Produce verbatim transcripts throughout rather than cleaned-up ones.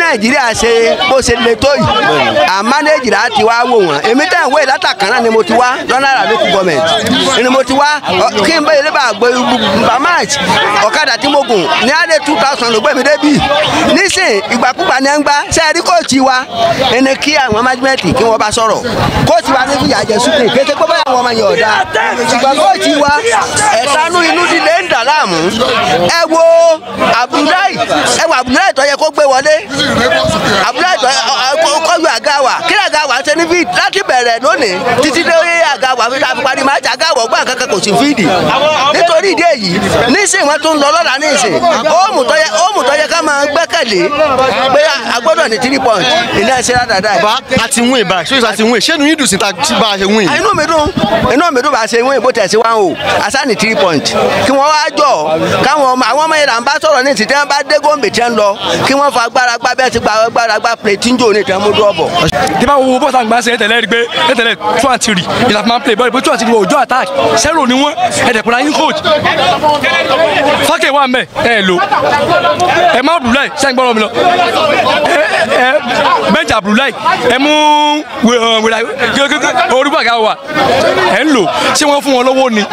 Nàìjíríà ṣe bó ṣe le tó yìí àmọ́ Nàìjíríà ti wá wò wọ́n èmi tẹ̀ ń wé látàkàn náà ni mo ti wá lọ́nà àrà lókù gọ́ọ̀mẹ̀ntì ni mo ti wá kí n bẹ́ẹ̀ lé bá gbé bàmáàjì ọ̀kadà tí mo gùn ní alẹ́ two thousand ló gbé mi débi nísìn ìgbàkúgbà ni ẹ ń gbá sẹ́ẹ̀rí kóòtù wa ẹni kí àwọn májúmẹ́tì kí wọ́n bá sọ̀rọ̀ kóòtù wa ní fìyà jẹ súpè kété pé báyà wọn máa yàn ọ̀dà ṣùgbọ́n kóòtù wa ẹ̀tanú inú dídé ń dà láàmú ẹ wo Abdullahi ẹ wo Abdullahi tó yẹ kó gbé wọlé Abdullahi tó kọ́ yọ àga wa kí àga wa ṣe ní fíìdì láti bẹ̀rẹ̀ lónìí títí dé àga wa fi parí máa jà àga wọ̀ gbọ́n kankan kò sí fíìdì nítorí ìdí èyí nísìn wọn tún lọ lọ́la nísìn óòmù tó yẹ ká máa gbẹ́kẹ̀lé pé agbọ́dọ̀ ní three point iná ẹ̀ṣẹ̀ dáadáa. bàbá a ti win báyìí ṣé ìṣe àti win ṣé inú yín dùn sí ta bá a ṣe win. inú mi dùn inú mi dùn bá a ṣe win bó tẹ̀ sí wá o àṣà ní three point kí wọ́n wá jọ káwọn ọmọ àwọn ọmọ yẹn là ń bá sọ̀rọ̀ ní ìsìtẹ́ bá dé gómìnà tí ń lọ kí wọ́n fa agbára gbá bẹ́ẹ̀ ti gba agbára gbá plẹ̀tì ń jò ní ìtẹ́ mú dúrọ́bọ̀. tí bá wo bọ́ọ̀sì àgbà ṣe tẹ̀lé rí pé tẹ̀lé two and three ìlà máa ń play bọ́ọ̀lù pé two and three òjò attack zero ni wọ́n ẹ̀dẹ̀kùnrin ayé coach fákè wà mẹ́ ẹ̀ lò ẹ̀ má Abdullahi sẹ́yìn gbọ́dọ̀ mi lọ ẹ̀ bẹ́ńjà Abdullahi ẹ̀ mú wẹ̀rẹ̀ orúbàgà wà ẹ̀ ń lò ṣé wọ́n fún wọn lọ́wọ́ ni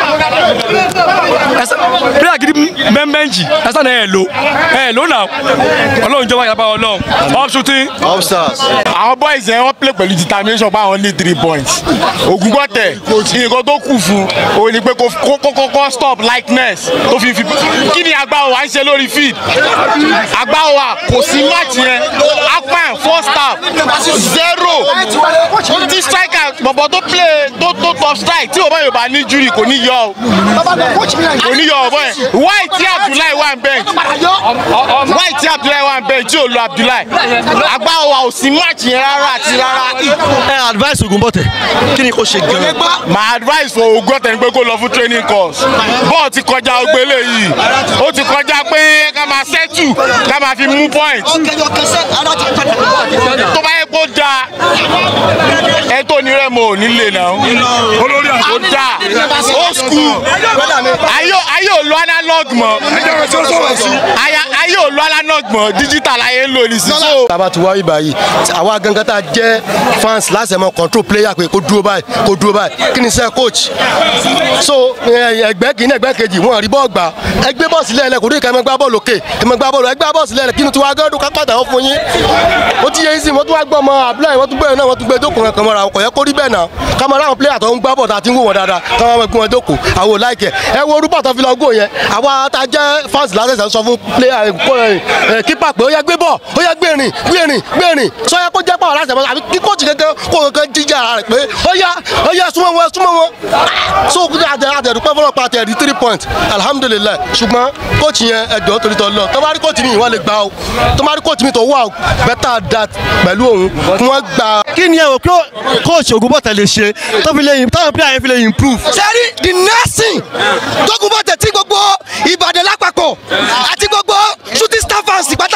bí àgídí mẹ́mẹ́ǹjì ẹ̀sán ẹ̀ lò ẹ̀ lò náà ọlọ́run jọba yàrá ọlọ́run up shooting. àwọn boys yẹn wọ́n play pẹ̀lú determination bá wọn ní three points Ogunbote nǹkan tó kù fún òun ni pé kó kọ́kọ́ stop likeness tó fi fi kí ni agbáwo wa ń ṣe lórí field agbáwo wa kò sí match yẹn akpan first half zero tí striker bọ̀bọ̀ tó play tó tó top strike tí òbá yorùbá ní jury kò ní yọ kò ní yọ ọ̀bọ̀ yẹn why tí Abdullahi wà ń bench why tí Abdullahi wà ń bench tí ò lo Abdullahi agbáwo wa ò sí match yẹn rárá àti rárá. ẹ advice Ogunbote kí ni kò ṣe gan. my advice for Ogunbote ni pé kó lọ fún training course bọ́ọ̀ ti kọjá ogbélé yìí ó ti kọjá pé ká máa settle ká máa fi mú point tó bá yẹ kó dáa ẹ tó ní rẹ mo ò nílé náà ó dáa ó school ayé ò lo analog mọ́ ayé ò lo analog mọ́ digital ayé ń lò ní sísọ. tàbá ti wá ibà yìí àwa gangan tá a jẹ́ fans láti ẹ̀ mọ́ control player pé kó dúró báyìí kó dúró báyìí kí ni sẹ́ coach so ẹgbẹ́ kìíní ẹgbẹ́ kejì wọn rí bọ́ọ̀ gbà ẹgbẹ́ bọ́ọ̀sì lẹ́ẹ̀lẹ́ kò ní ká ẹ máa gbá bọ́ọ̀lù òkè ẹ máa gbá bọ́ọ̀lù ẹgbẹ́ bọ́ọ̀sì lẹ́ẹ̀lẹ́ kí ni tiwa gẹ́dùn ká pàdé àwọn fún yín ó ti yẹ yín sí wọ́n tún wá gbọ́ ọmọ Abdullahi wọ́n tún gbé náà wọ́n tún gbé dókòó kan mọ́ra ọkọ̀ yẹ kó rí bẹ́ẹ̀ náà ká máa ráwọn player tó ń gbá bọ́ọ̀lù àti ń wò wọ́n dáadáa ká máa gbé wọn dókòó àwọn láìkẹ́ ẹ wo orúkọ tó fi lọ gò yẹn àwa tá a jẹ́ fans lásẹ̀sẹ̀ sọ fún player kípa pé ó yẹ gbé bọ́ọ̀ ó yẹ gbé rìn gbé rìn gbé rìn sọ yẹ kó jẹ́ pàwọn aláṣẹ àbí kí kóòtù kankan kó kankan jíjà rẹ̀ pé ó yá ó yá súnmọ́ wọn súnmọ́ wọn so àtẹ̀dùpẹ́ fọlọ́pàá àtẹ̀rí three points alhamdulilayi ṣùgbọ́n kóòtù yẹn ẹ̀jọ̀ torí tọ́ lọ tó bá rí kóòtù mi wọ́n lè gbà ó tó bá rí kóòtù mi tó wà ó better that pẹ̀lú òun kí wọ́n gbà. kí ni ẹ wò pé kóòtù Ogunbote lè ṣe tó fi lè táwọn player yẹn fi lè improve. sẹ́rí the nursing tó Ogunbote tí gbogbo Ìbàdàn lápapọ̀ àti gbogbo shooting star fans